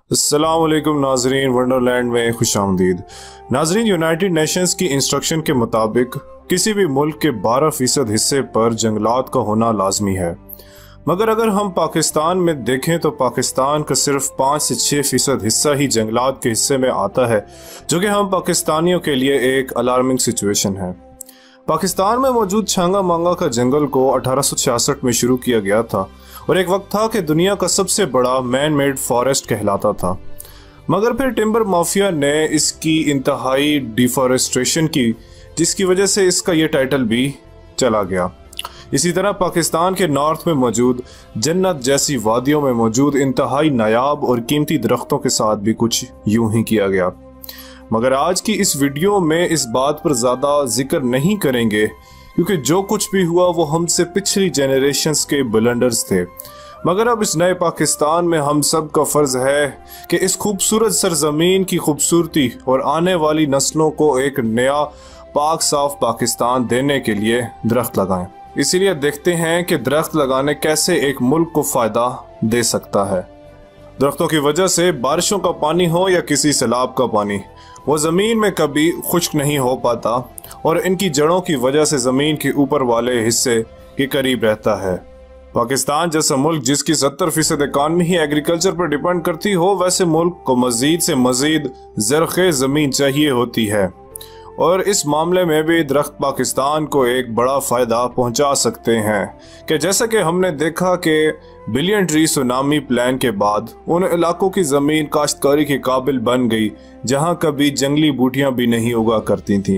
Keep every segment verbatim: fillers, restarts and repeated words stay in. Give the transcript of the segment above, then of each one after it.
अस्सलाम वालेकुम नाजरीन, वंडरलैंड में खुश आमदीद। नाजरीन, यूनाइटेड नेशंस की इंस्ट्रक्शन के मुताबिक किसी भी मुल्क के बारह फीसद हिस्से पर जंगलात का होना लाजमी है, मगर अगर हम पाकिस्तान में देखें तो पाकिस्तान का सिर्फ पाँच से छः फीसद हिस्सा ही जंगलात के हिस्से में आता है, जो कि हम पाकिस्तानियों के लिए एक अलार्मिंग सिचुएशन है। पाकिस्तान में मौजूद छांगा मांगा का जंगल को अठारह सौ छियासठ में शुरू किया गया था और एक वक्त था कि दुनिया का सबसे बड़ा मैन मेड फॉरेस्ट कहलाता था, मगर फिर टिम्बर माफिया ने इसकी इंतहाई डिफॉरेस्ट्रेशन की, जिसकी वजह से इसका ये टाइटल भी चला गया। इसी तरह पाकिस्तान के नॉर्थ में मौजूद जन्नत जैसी वादियों में मौजूद इंतहाई नायाब और कीमती दरख्तों के साथ भी कुछ यूं ही किया गया। मगर आज की इस वीडियो में इस बात पर ज़्यादा जिक्र नहीं करेंगे, क्योंकि जो कुछ भी हुआ वो हमसे पिछली जेनरेशन्स के ब्लंडर्स थे। मगर अब इस नए पाकिस्तान में हम सब का फ़र्ज़ है कि इस खूबसूरत सरजमीन की खूबसूरती और आने वाली नस्लों को एक नया पाक साफ पाकिस्तान देने के लिए दरख्त लगाएं। इसीलिए देखते हैं कि दरख्त लगाने कैसे एक मुल्क को फ़ायदा दे सकता है। दरख्तों की वजह से बारिशों का पानी हो या किसी सैलाब का पानी, वो ज़मीन में कभी खुश्क नहीं हो पाता और इनकी जड़ों की वजह से ज़मीन के ऊपर वाले हिस्से के करीब रहता है। पाकिस्तान जैसा मुल्क जिसकी सत्तर फीसद इकानमी ही एग्रीकल्चर पर डिपेंड करती हो, वैसे मुल्क को मज़ीद से मज़ीद ज़रख़े ज़मीन चाहिए होती है, और इस मामले में भी दरख्त पाकिस्तान को एक बड़ा फ़ायदा पहुंचा सकते हैं। कि जैसा कि हमने देखा कि बिलियन ट्री सुनामी प्लान के बाद उन इलाकों की ज़मीन काश्तकारी के काबिल बन गई जहां कभी जंगली बूटियां भी नहीं उगा करती थीं।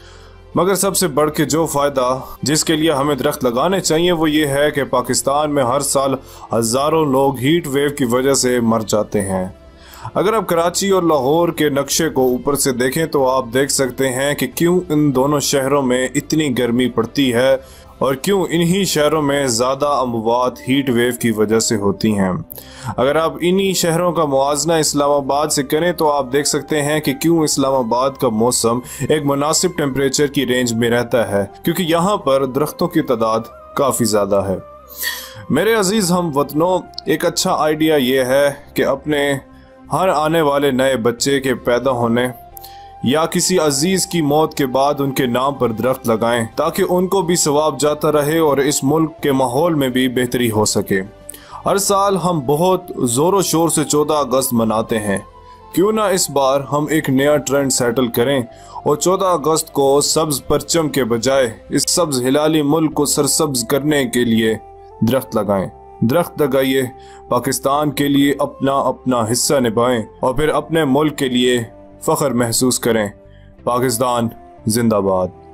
मगर सबसे बढ़ के जो फ़ायदा जिसके लिए हमें दरख्त लगाने चाहिए वो ये है कि पाकिस्तान में हर साल हज़ारों लोग हीट वेव की वजह से मर जाते हैं। अगर आप कराची और लाहौर के नक्शे को ऊपर से देखें तो आप देख सकते हैं कि क्यों इन दोनों शहरों में इतनी गर्मी पड़ती है और क्यों इन्हीं शहरों में ज़्यादा अमवात हीट वेव की वजह से होती हैं। अगर आप इन्हीं शहरों का मुआवजा इस्लामाबाद से करें तो आप देख सकते हैं कि क्यों इस्लामाबाद का मौसम एक मुनासिब टेम्परेचर की रेंज में रहता है, क्योंकि यहाँ पर दरख्तों की तादाद काफ़ी ज़्यादा है। मेरे अजीज़ हम वतनों, एक अच्छा आइडिया ये है कि अपने हर आने वाले नए बच्चे के पैदा होने या किसी अजीज की मौत के बाद उनके नाम पर दरख्त लगाएं, ताकि उनको भी सवाब जाता रहे और इस मुल्क के माहौल में भी बेहतरी हो सके। हर साल हम बहुत ज़ोरों शोर से चौदह अगस्त मनाते हैं, क्यों ना इस बार हम एक नया ट्रेंड सेटल करें और चौदह अगस्त को सब्ज परचम के बजाय इस सब्ज हिलाली मुल्क को सरसब्ज करने के लिए दरख्त लगाएं। दरख्त लगाइए, पाकिस्तान के लिए अपना अपना हिस्सा निभाएं और फिर अपने मुल्क के लिए फख्र महसूस करें। पाकिस्तान जिंदाबाद।